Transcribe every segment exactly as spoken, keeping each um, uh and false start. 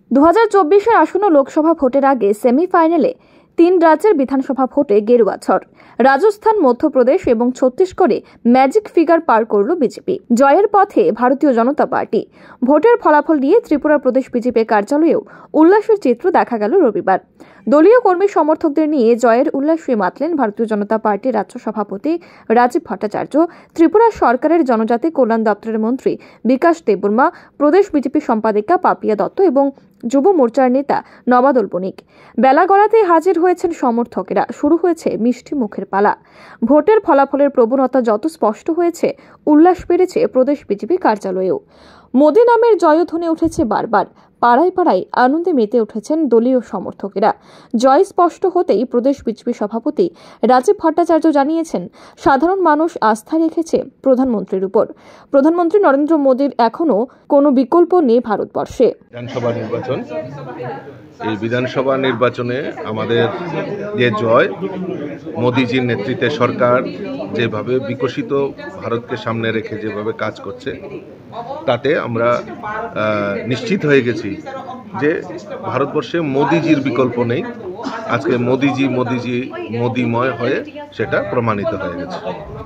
দু হাজার চব্বিশের আসন্ন লোকসভা ভোটের আগে সেমিফাইনালে তিন রাজ্যের বিধানসভা ভোটে গেরুয়া ঝড়। রাজস্থান, মধ্যপ্রদেশ এবং ছত্তিশগড়ে ম্যাজিক ফিগার পার করল বিজেপি। জয়ের পথে ভারতীয় জনতা পার্টি। ভোটের ফলাফল নিয়ে ত্রিপুরা প্রদেশ বিজেপি কার্যালয়েও উল্লাসের চিত্র দেখা গেল রবিবার। দলীয় কর্মী সমর্থকদের নিয়ে জয়ের উল্লাসে মাতলেন ভারতীয় জনতা পার্টির রাজ্য সভাপতি রাজীব ভট্টাচার্য, ত্রিপুরা সরকারের জনজাতি কল্যাণ দপ্তরের মন্ত্রী বিকাশ দেববর্মা, প্রদেশ বিজেপি সম্পাদিকা পাপিয়া দত্ত এবং যুব মোর্চার নেতা নবাদল বণিক। বেলা গড়াতেই হাজির হয়েছেন সমর্থকেরা। শুরু হয়েছে মিষ্টি মুখের পালা। ভোটের ফলাফলের প্রবণতা যত স্পষ্ট হয়েছে, উল্লাস বেড়েছে প্রদেশ বিজেপি কার্যালয়েও। মোদি নামের জয়ধ্বনি উঠেছে বারবার। পাড়ায় পাড়ায় আনন্দে মেতে উঠেছেন দলীয় সমর্থকেরা। জয় স্পষ্ট হতেই প্রদেশ বিজেপি সভাপতি রাজীব ভট্টাচার্য জানিয়েছেন, সাধারণ মানুষ আস্থা রেখেছে প্রধানমন্ত্রীর উপর। প্রধানমন্ত্রী নরেন্দ্র মোদীর এখনো কোনো বিকল্প নেই ভারতবর্ষে। বিধানসভা নির্বাচন, এই বিধানসভা নির্বাচনে আমাদের যে জয়, মোদিজির নেতৃত্বে সরকার যেভাবে বিকশিত ভারতকে সামনে রেখে যেভাবে কাজ করছে, তাতে আমরা নিশ্চিত হয়ে গেছি যে ভারতবর্ষে মোদিজির বিকল্প নেই। আজকে মোদিজি মোদিজি মোদিময় হয়ে সেটা প্রমাণিত হয়ে গেছে।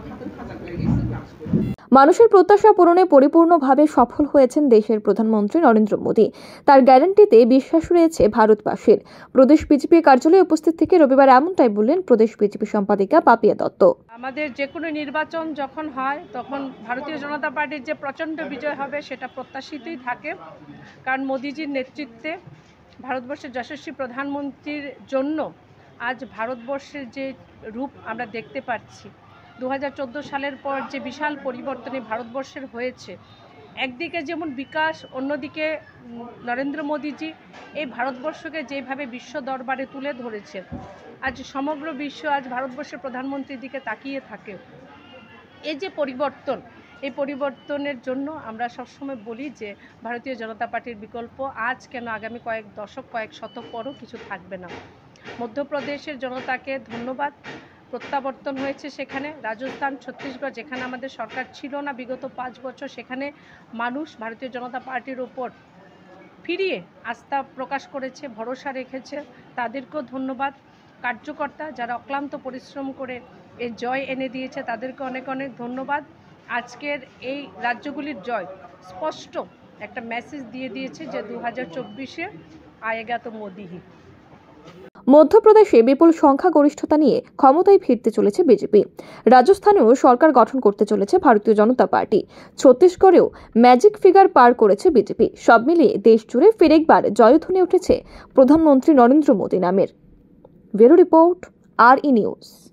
মানুষের প্রত্যাশা পূরণে পরিপূর্ণভাবে সফল হয়েছেন দেশের প্রধানমন্ত্রী নরেন্দ্র মোদী। তার গ্যারান্টিতে বিশ্বাস রয়েছে ভারতবাসীর। প্রদেশ বিজেপি কার্যালয়ে উপস্থিত থেকে রবিবার এমনটাই বললেন প্রদেশ বিজেপি সম্পাদিকা পাপিয়া দত্ত। আমাদের যে কোনো নির্বাচন যখন হয় তখন ভারতীয় জনতা পার্টির যে প্রচণ্ড বিজয় হবে সেটা প্রত্যাশিতই থাকে, কারণ মোদিজির নেতৃত্বে ভারতবর্ষের যশস্বী প্রধানমন্ত্রীর জন্য আজ ভারতবর্ষের যে রূপ আমরা দেখতে পাচ্ছি, দু হাজার চোদ্দো সালের পর যে বিশাল পরিবর্তনে ভারতবর্ষের হয়েছে, একদিকে যেমন বিকাশ, অন্যদিকে নরেন্দ্র মোদীজি এই ভারতবর্ষকে যেভাবে বিশ্ব দরবারে তুলে ধরেছে, আজ সমগ্র বিশ্ব আজ ভারতবর্ষের প্রধানমন্ত্রীর দিকে তাকিয়ে থাকে। এই যে পরিবর্তন, এই পরিবর্তনের জন্য আমরা সবসময় বলি যে ভারতীয় জনতা পার্টির বিকল্প আজ কেন আগামী কয়েক দশক কয়েক শতক পরও কিছু থাকবে না। মধ্যপ্রদেশের জনতাকে ধন্যবাদ। প্রত্যাবর্তন হয়েছে সেখানে। রাজস্থান, ছত্তিশগড়, যেখানে আমাদের সরকার ছিল না বিগত পাঁচ বছর, সেখানে মানুষ ভারতীয় জনতা পার্টির ওপর ফিরিয়ে আস্থা প্রকাশ করেছে, ভরসা রেখেছে। তাদেরকেও ধন্যবাদ। কার্যকর্তা যারা অক্লান্ত পরিশ্রম করে এই জয় এনে দিয়েছে, তাদেরকে অনেক অনেক ধন্যবাদ। আজকের এই রাজ্যগুলির জয় স্পষ্ট একটা মেসেজ দিয়ে দিয়েছে যে দু হাজার চব্বিশে আয়েগা তো মোদি হি। মধ্যপ্রদেশে বিপুল সংখ্যাগরিষ্ঠতা নিয়ে ক্ষমতায় ফিরতে চলেছে বিজেপি। রাজস্থানেও সরকার গঠন করতে চলেছে ভারতীয় জনতা পার্টি। ছত্তিশগড়েও ম্যাজিক ফিগার পার করেছে বিজেপি। সব মিলিয়ে দেশ জুড়ে ফের একবার জয়ধ্বনি উঠেছে প্রধানমন্ত্রী নরেন্দ্র মোদী নামের। ব্যুরো রিপোর্ট, আর ই নিউজ।